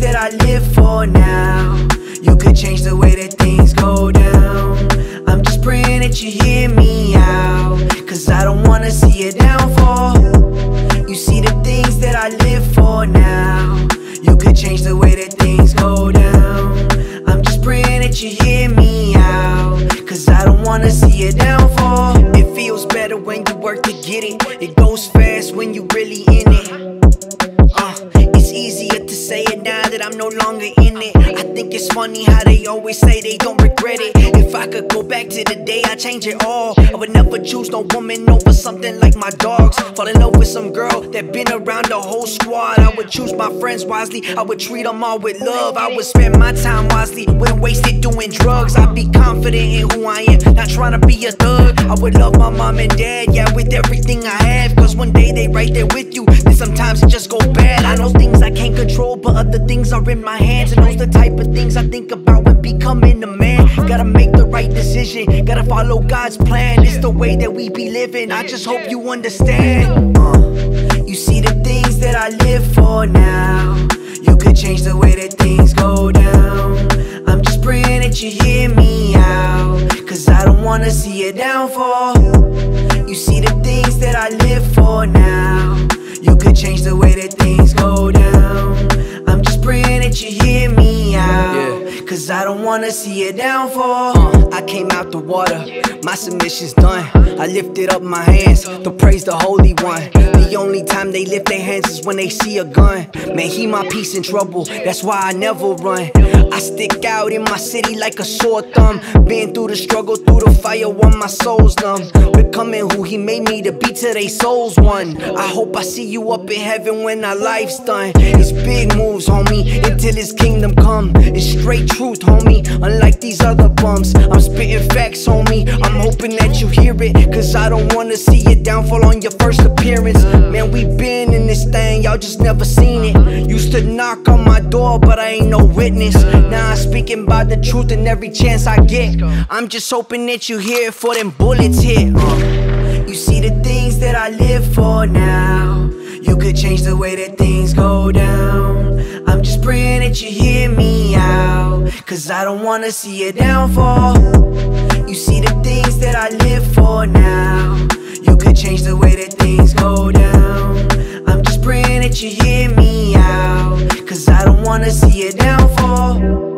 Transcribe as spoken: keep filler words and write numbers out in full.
that I live for now. You could change the way that things go down. I'm just praying that you hear me out, cause I don't wanna see a downfall. You see the things that I live for now. You could change the way that things go down. I'm just praying that you hear me out, cause I don't wanna see a downfall. It feels better when you work to get it. It goes fast when you really in it. uh, It's easier to say it now that I'm no longer in it. I think it's funny how they always say they don't regret it. If I could go back to the day, I'd change it all. I would never choose no woman over something like my dogs. Fall in love with some girl that been around the whole squad. I would choose my friends wisely. I would treat them all with love. I would spend my time wisely, wouldn't waste it doing drugs. I'd be confident in who I am, not trying to be a thug. I would love my mom and dad, yeah, with everything I have, cause one day they right there with you, then sometimes it just go bad. I know things I can't control, but other things are in my hands, and those the type of things I think about when becoming a man. Gotta make the right decision, gotta follow God's plan. It's the way that we be living, I just hope you understand. uh, You see the things that I live for now. You could change the way that things go down. I'm just praying that you hear me out, cause I don't wanna see a downfall. You see the things that I live for now. You could change the way that things go down. I'm just praying that you hear me out, yeah, cause I don't wanna see a downfall. uh, I came out the water, my submission's done. I lifted up my hands to praise the Holy One. The only time they lift their hands is when they see a gun. Man, he my peace in trouble, that's why I never run. I stick out in my city like a sore thumb. Been through the struggle, through the fire when my soul's numb. Becoming who he made me to be till they souls one. I hope I see you up in heaven when our life's done. It's big moves, homie, until his kingdom come. It's straight truth, homie, unlike these other bums. I'm spitting facts, homie, I'm hoping that you hear it, cause I don't wanna see your downfall on your first appearance. Man, we been in this thing, y'all just never seen it. Used to knock on my door, but I ain't no witness. Now I'm speaking about the truth and every chance I get. I'm just hoping that you hear it for them bullets hit. uh, You see the things that I live for now. You could change the way that things go down. I'm just praying that you hear me out, cause I don't wanna see a downfall. You see the things that I live for now. You could change the way that things go down. I'm just praying that you hear me out, cause I don't wanna see a downfall.